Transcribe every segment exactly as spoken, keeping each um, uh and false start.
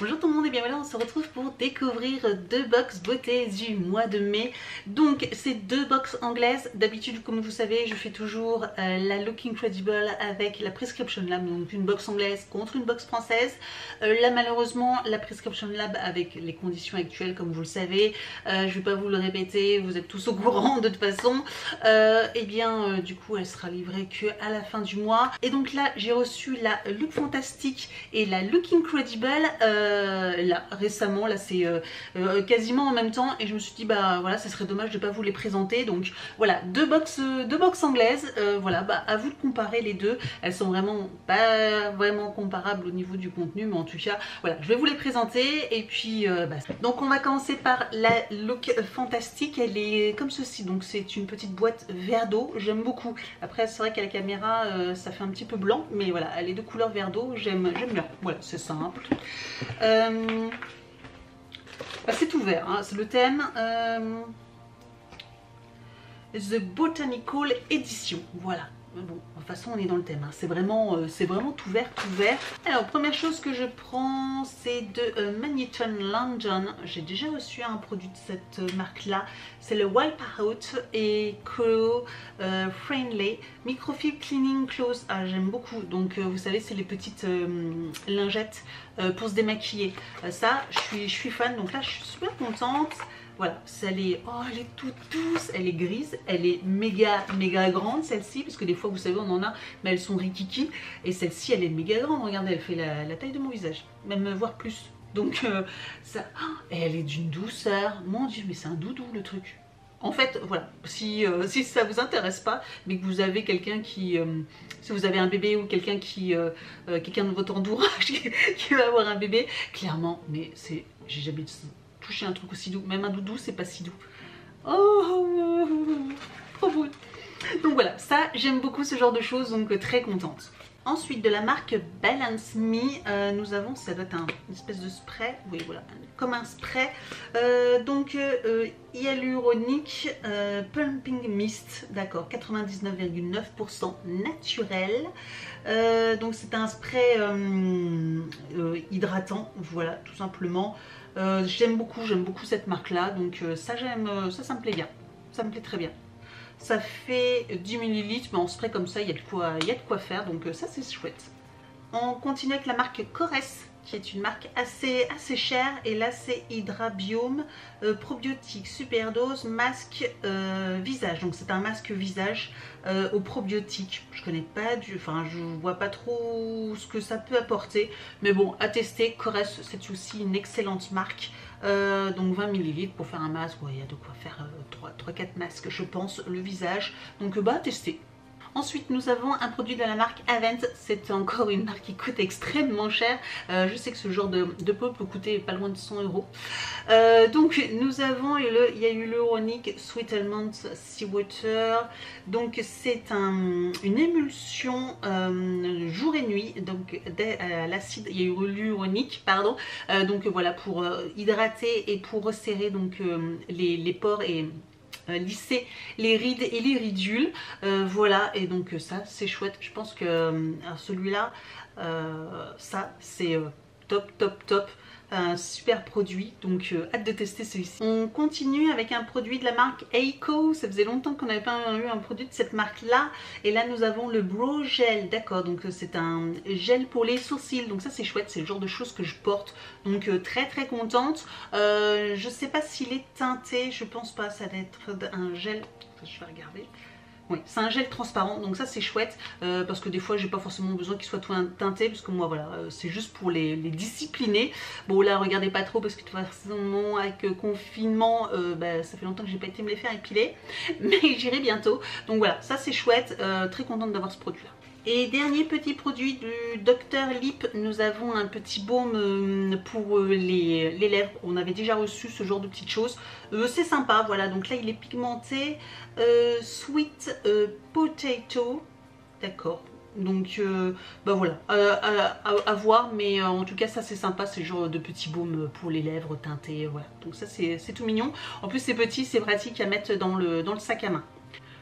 Bonjour tout le monde et bienvenue, on se retrouve pour découvrir deux box beauté du mois de mai. Donc c'est deux box anglaises. D'habitude, comme vous savez, je fais toujours euh, la Look Incredible avec la Prescription Lab, donc une box anglaise contre une box française. Euh, là malheureusement, la Prescription Lab avec les conditions actuelles, comme vous le savez, euh, je vais pas vous le répéter, vous êtes tous au courant de toute façon. Euh, et bien euh, du coup, elle sera livrée que à la fin du mois. Et donc là, j'ai reçu la Look Fantastic et la Look Incredible. Euh, là récemment, là c'est euh, euh, quasiment en même temps et je me suis dit bah voilà, ça serait dommage de pas vous les présenter. Donc voilà, deux box euh, deux box anglaises. Euh, voilà, bah à vous de comparer les deux. Elles sont vraiment pas vraiment comparables au niveau du contenu, mais en tout cas voilà, je vais vous les présenter. Et puis euh, bah, donc on va commencer par la Look Fantastic. Elle est comme ceci, donc c'est une petite boîte verre d'eau. J'aime beaucoup. Après c'est vrai qu'à la caméra euh, ça fait un petit peu blanc, mais voilà, elle est de couleur verre d'eau. J'aime j'aime bien. Voilà, c'est simple. Euh, bah c'est ouvert, hein, c'est le thème. Euh, The Botanical Edition, voilà. Bon, de toute façon on est dans le thème, hein. C'est vraiment, euh, c'est vraiment tout vert, tout vert. Alors première chose que je prends, c'est de euh, Magneton London. J'ai déjà reçu un produit de cette euh, marque là. C'est le Wipe Out Eco euh, Friendly Microfibre Cleaning Clothes. Ah, j'aime beaucoup. Donc euh, vous savez, c'est les petites euh, lingettes euh, pour se démaquiller. Euh, ça, je suis, je suis fan. Donc là, je suis super contente. Voilà, elle est, oh, elle est toute douce, elle est grise, elle est méga méga grande celle-ci, parce que des fois vous savez on en a, mais elles sont rikiki, et celle-ci elle est méga grande, regardez, elle fait la, la taille de mon visage, même voire plus. Donc euh, ça, oh, et elle est d'une douceur, mon dieu, mais c'est un doudou le truc. En fait, voilà, si, euh, si ça vous intéresse pas, mais que vous avez quelqu'un qui, euh, si vous avez un bébé ou quelqu'un qui, euh, euh, quelqu'un de votre entourage qui, qui va avoir un bébé, clairement, mais c'est, j'ai jamais toucher un truc aussi doux, même un doudou c'est pas si doux. Oh, trop beau. Donc voilà, ça j'aime beaucoup ce genre de choses, donc très contente. Ensuite de la marque Balance Me, euh, nous avons, ça doit être un, une espèce de spray, oui voilà, comme un spray, euh, donc euh, hyaluronique euh, Pumping Mist, d'accord, quatre-vingt-dix-neuf virgule neuf pour cent naturel, euh, donc c'est un spray euh, euh, hydratant, voilà, tout simplement. Euh, j'aime beaucoup, j'aime beaucoup cette marque là, donc euh, ça j'aime, ça ça me plaît bien, ça me plaît très bien. Ça fait dix millilitres, mais en spray comme ça il y a de quoi, il y a de quoi faire, donc euh, ça c'est chouette. On continue avec la marque Coresse, qui est une marque assez, assez chère, et là c'est Hydrabiome euh, probiotique super dose masque euh, visage, donc c'est un masque visage euh, au probiotique. Je connais pas du, enfin je vois pas trop ce que ça peut apporter, mais bon, à tester. Coresse, c'est aussi une excellente marque. Euh, donc vingt millilitres pour faire un masque, ouais, il y a de quoi faire euh, trois quatre masques je pense, le visage, donc bah à tester. Ensuite nous avons un produit de la marque Avent, c'est encore une marque qui coûte extrêmement cher, euh, je sais que ce genre de, de pot peut coûter pas loin de cent euros. Euh, donc nous avons le Hyaluronic Sweet Almond Seawater, donc c'est un, une émulsion euh, jour et nuit, donc à l'acide hyaluronique, pardon, euh, donc voilà pour euh, hydrater et pour resserrer donc euh, les, les pores et Euh, lisser les rides et les ridules, euh, voilà, et donc euh, ça c'est chouette. Je pense que euh, celui-là, euh, ça c'est euh, top top top, un super produit, donc euh, hâte de tester celui-ci. On continue avec un produit de la marque Eiko. Ça faisait longtemps qu'on n'avait pas eu un produit de cette marque là, et là nous avons le Brow Gel, d'accord, donc euh, c'est un gel pour les sourcils, donc ça c'est chouette, c'est le genre de choses que je porte, donc euh, très très contente. Euh, je sais pas s'il est teinté, je pense pas, ça doit être un gel, je vais regarder. Oui, c'est un gel transparent, donc ça c'est chouette, euh, parce que des fois j'ai pas forcément besoin qu'il soit tout teinté, parce que moi voilà, euh, c'est juste pour les, les discipliner. Bon là regardez pas trop, parce que de toute façon avec euh, confinement, euh, bah, ça fait longtemps que j'ai pas été me les faire épiler, mais j'irai bientôt. Donc voilà, ça c'est chouette, euh, très contente d'avoir ce produit là. Et dernier petit produit du Docteur Lip, nous avons un petit baume pour les, les lèvres. On avait déjà reçu ce genre de petites choses. Euh, c'est sympa, voilà. Donc là, il est pigmenté euh, Sweet euh, Potato. D'accord. Donc, euh, bah voilà, à, à, à voir. Mais euh, en tout cas, ça c'est sympa. C'est genre de petits baumes pour les lèvres teintés. Voilà. Donc ça, c'est tout mignon. En plus, c'est petit, c'est pratique à mettre dans le, dans le sac à main.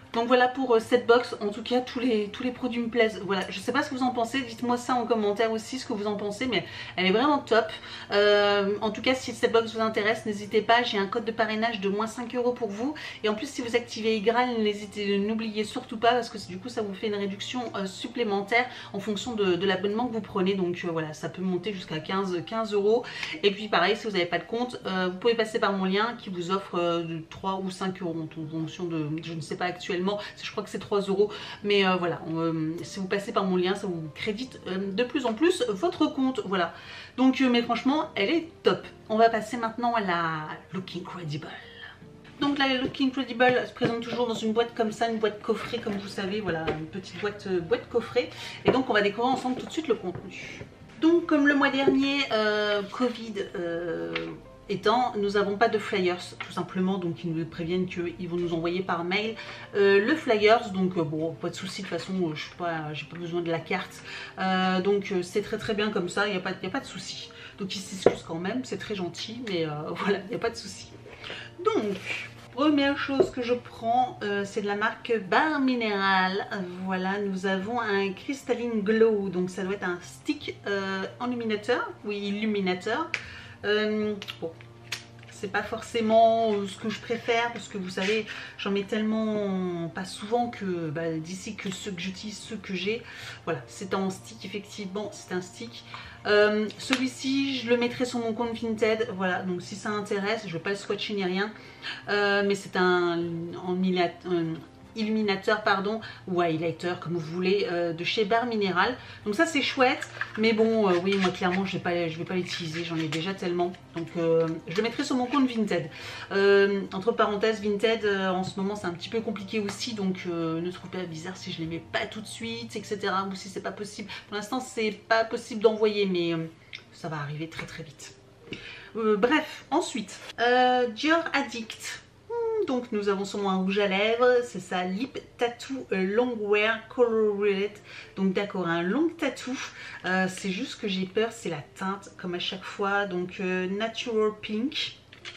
Donc voilà pour euh, cette box, en tout cas tous les, tous les produits me plaisent. Voilà, je sais pas ce que vous en pensez, dites-moi ça en commentaire aussi ce que vous en pensez, mais elle est vraiment top. Euh, en tout cas si cette box vous intéresse, n'hésitez pas, j'ai un code de parrainage de moins cinq euros pour vous. Et en plus si vous activez Igral, n'hésitez, n'oubliez surtout pas parce que du coup ça vous fait une réduction euh, supplémentaire en fonction de, de l'abonnement que vous prenez. Donc euh, voilà, ça peut monter jusqu'à quinze euros. Et puis pareil, si vous n'avez pas de compte, euh, vous pouvez passer par mon lien qui vous offre euh, trois ou cinq euros en fonction de, je ne sais pas actuellement. Je crois que c'est trois euros, mais euh, voilà, euh, si vous passez par mon lien, ça vous crédite euh, de plus en plus votre compte, voilà. Donc, euh, mais franchement, elle est top. On va passer maintenant à la Look Incredible. Donc la Look Incredible se présente toujours dans une boîte comme ça, une boîte coffret, comme vous savez, voilà, une petite boîte, euh, boîte coffret. Et donc, on va découvrir ensemble tout de suite le contenu. Donc, comme le mois dernier, euh, Covid... Euh, étant, nous n'avons pas de flyers tout simplement, donc ils nous préviennent qu'ils vont nous envoyer par mail euh, le flyers. Donc euh, bon, pas de souci, de toute façon je suis pas, j'ai pas besoin de la carte, euh, donc euh, c'est très très bien comme ça, il n'y a pas, y a pas de souci. Donc ils s'excusent quand même, c'est très gentil, mais euh, voilà, il n'y a pas de souci. Donc première chose que je prends, euh, c'est de la marque Barre Minéral. Voilà, nous avons un Crystalline Glow, donc ça doit être un stick euh, illuminateur, oui illuminateur. Euh, bon, c'est pas forcément ce que je préfère parce que vous savez, j'en mets tellement pas souvent que bah, d'ici que ceux que j'utilise, ceux que j'ai, voilà, c'est en stick, effectivement, c'est un stick. Euh, Celui-ci, je le mettrai sur mon compte Vinted, voilà, donc si ça intéresse, je vais pas le swatcher ni rien, euh, mais c'est un, en un illuminateur pardon ou highlighter comme vous voulez euh, de chez Barre Minéral. Donc ça c'est chouette, mais bon euh, oui moi clairement je vais pas je vais pas l'utiliser, j'en ai déjà tellement, donc euh, je le mettrai sur mon compte Vinted. Euh, entre parenthèses, Vinted euh, en ce moment c'est un petit peu compliqué aussi, donc euh, ne trouvez pas bizarre si je les mets pas tout de suite, etc., ou si c'est pas possible. Pour l'instant c'est pas possible d'envoyer, mais euh, ça va arriver très très vite. Euh, bref, ensuite euh, Dior Addict. Donc nous avons sur moi un rouge à lèvres, c'est ça, Lip Tattoo Longwear Colored. Donc d'accord, un long tattoo. Euh, c'est juste que j'ai peur, c'est la teinte comme à chaque fois. Donc euh, Natural Pink.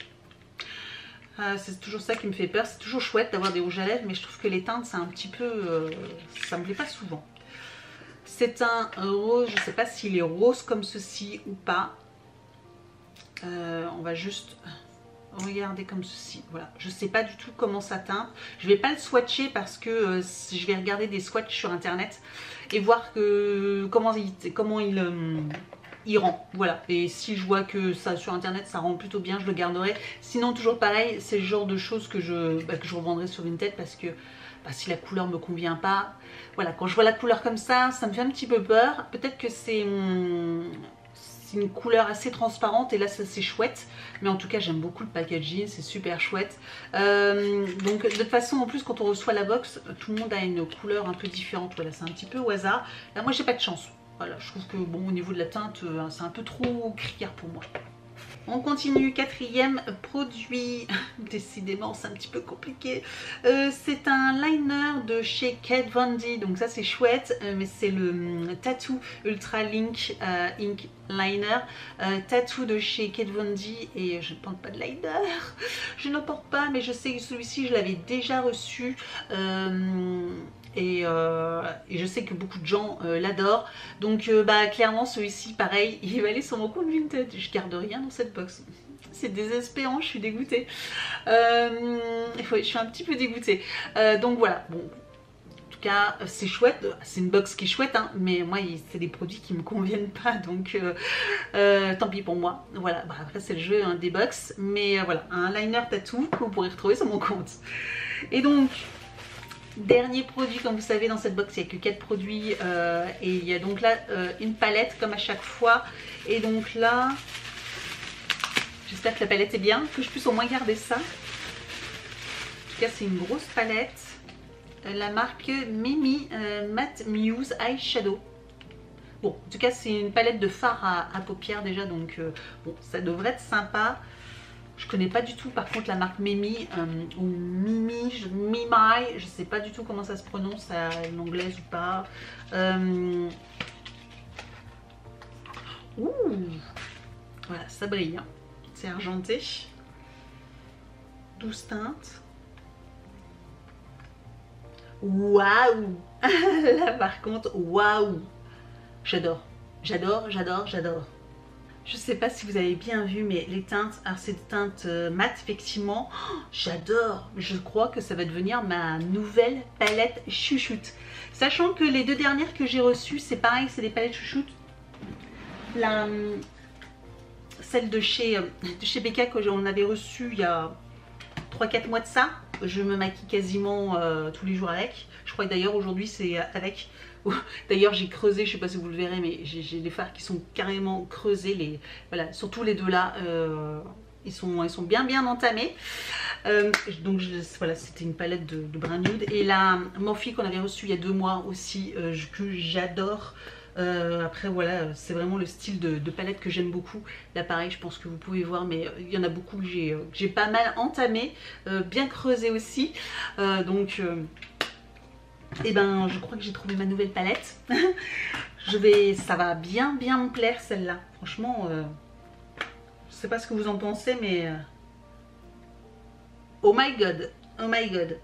Euh, c'est toujours ça qui me fait peur. C'est toujours chouette d'avoir des rouges à lèvres, mais je trouve que les teintes c'est un petit peu... Euh, ça me plaît pas souvent. C'est un rose, je ne sais pas s'il est rose comme ceci ou pas. Euh, on va juste... Regardez comme ceci, voilà, je sais pas du tout comment ça teinte, je vais pas le swatcher parce que euh, je vais regarder des swatchs sur internet et voir que comment il, comment il, euh, il rend, voilà, et si je vois que ça sur internet ça rend plutôt bien, je le garderai. Sinon toujours pareil, c'est le genre de choses que je, bah, que je revendrai sur Vinted parce que bah, si la couleur me convient pas, voilà, quand je vois la couleur comme ça, ça me fait un petit peu peur. Peut-être que c'est hum, une couleur assez transparente et là ça c'est chouette, mais en tout cas j'aime beaucoup le packaging, c'est super chouette. Euh, donc de toute façon en plus quand on reçoit la box, tout le monde a une couleur un peu différente, voilà, c'est un petit peu au hasard. Là moi j'ai pas de chance, voilà, je trouve que bon au niveau de la teinte c'est un peu trop criard pour moi. On continue, quatrième produit, décidément c'est un petit peu compliqué, euh, c'est un liner de chez Kat Von D, donc ça c'est chouette, euh, mais c'est le euh, Tattoo Ultra Link euh, Ink Liner, euh, Tattoo de chez Kat Von D, et je ne porte pas de liner, je n'en porte pas, mais je sais que celui-ci je l'avais déjà reçu, euh, Et, euh, et je sais que beaucoup de gens euh, l'adorent, donc euh, bah clairement celui-ci pareil il va aller sur mon compte Vinted, je garde rien dans cette box, c'est désespérant, je suis dégoûtée, euh, ouais, je suis un petit peu dégoûtée, euh, donc voilà, bon en tout cas c'est chouette, c'est une box qui est chouette hein, mais moi c'est des produits qui me conviennent pas, donc euh, euh, tant pis pour moi, voilà, bah, après c'est le jeu hein, des box, mais euh, voilà, un liner tattoo que vous pourrez retrouver sur mon compte. Et donc dernier produit, comme vous savez dans cette box il n'y a que quatre produits, euh, et il y a donc là euh, une palette comme à chaque fois, et donc là j'espère que la palette est bien, que je puisse au moins garder ça. En tout cas c'est une grosse palette, euh, la marque Mimi euh, Matte Muse Eyeshadow. Bon en tout cas c'est une palette de fard à, à paupières déjà, donc euh, bon ça devrait être sympa. Je connais pas du tout par contre la marque Mimi euh, ou Mimi, je, Mimai, je sais pas du tout comment ça se prononce, en anglaise ou pas. Euh... Ouh, voilà, ça brille, hein. C'est argenté, douze teintes. waouh. Là par contre, waouh. J'adore, j'adore, j'adore, j'adore. Je sais pas si vous avez bien vu, mais les teintes, alors c'est des teintes euh, mat effectivement, oh, j'adore. Je crois que ça va devenir ma nouvelle palette chouchoute. Sachant que les deux dernières que j'ai reçues, c'est pareil, c'est des palettes chouchoute. La, celle de chez, de chez Becca que on avait reçue il y a trois quatre mois de ça, je me maquille quasiment euh, tous les jours avec. Je crois que d'ailleurs aujourd'hui c'est avec. D'ailleurs j'ai creusé, je sais pas si vous le verrez, mais j'ai les fards qui sont carrément creusés, les, voilà, surtout les deux là, euh, ils, sont, ils sont bien bien entamés. Euh, donc je, voilà, c'était une palette de, de brun nude. Et la Morphe qu'on avait reçue il y a deux mois aussi, euh, que j'adore. Euh, après voilà, c'est vraiment le style de, de palette que j'aime beaucoup. Là pareil, je pense que vous pouvez voir, mais il y en a beaucoup que j'ai euh, pas mal entamé, euh, bien creusé aussi. Euh, donc... Euh, et ben je crois que j'ai trouvé ma nouvelle palette. Je vais, ça va bien bien me plaire celle-là. Franchement, euh, je sais pas ce que vous en pensez, mais euh, oh my god, oh my god.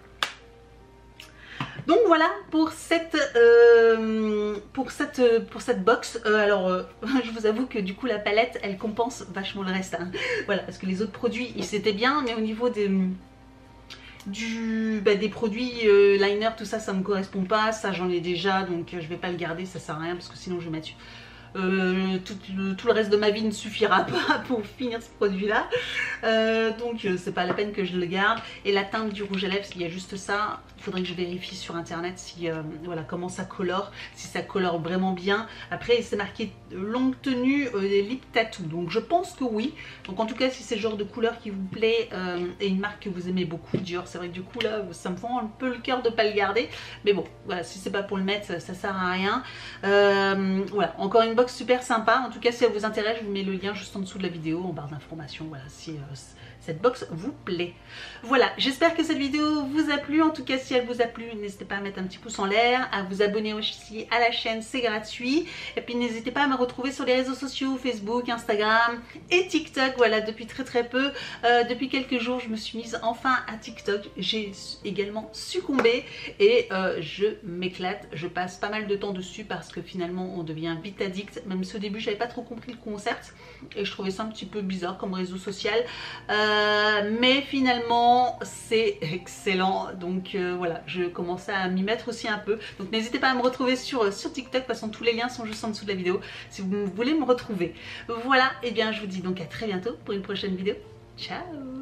Donc voilà pour cette euh, pour cette pour cette box. Euh, alors euh, je vous avoue que du coup la palette elle compense vachement le reste. Hein. Voilà, parce que les autres produits ils c'était bien, mais au niveau des Du, bah, des produits euh, liner, tout ça, ça me correspond pas. Ça, j'en ai déjà, donc euh, je vais pas le garder, ça sert à rien parce que sinon je vais mettre euh, tout, le, tout le reste de ma vie ne suffira pas pour finir ce produit là. Euh, donc euh, c'est pas la peine que je le garde. Et la teinte du rouge à lèvres, il y a juste ça. Il faudrait que je vérifie sur internet si euh, voilà comment ça colore, si ça colore vraiment bien. Après c'est marqué longue tenue euh, lip tattoo, donc je pense que oui. Donc en tout cas si c'est le genre de couleur qui vous plaît euh, et une marque que vous aimez beaucoup, Dior, c'est vrai que du coup là ça me fend un peu le cœur de pas le garder, mais bon voilà, si c'est pas pour le mettre ça, ça sert à rien. Euh, voilà, encore une box super sympa. En tout cas si elle vous intéresse, je vous mets le lien juste en dessous de la vidéo en barre d'informations. Voilà, si euh, cette box vous plaît. Voilà, j'espère que cette vidéo vous a plu. En tout cas si elle vous a plu, n'hésitez pas à mettre un petit pouce en l'air, à vous abonner aussi à la chaîne, c'est gratuit. Et puis n'hésitez pas à me retrouver sur les réseaux sociaux, Facebook, Instagram et TikTok. Voilà, depuis très très peu, euh, depuis quelques jours je me suis mise enfin à TikTok. J'ai également succombé et euh, je m'éclate. Je passe pas mal de temps dessus parce que finalement on devient vite addict. Même si au début j'avais pas trop compris le concept et je trouvais ça un petit peu bizarre comme réseau social. Euh, mais finalement c'est excellent, donc euh, voilà, je commence à m'y mettre aussi un peu. Donc n'hésitez pas à me retrouver sur, sur TikTok. De toute façon tous les liens sont juste en dessous de la vidéo si vous voulez me retrouver. Voilà, et bien je vous dis donc à très bientôt pour une prochaine vidéo. Ciao.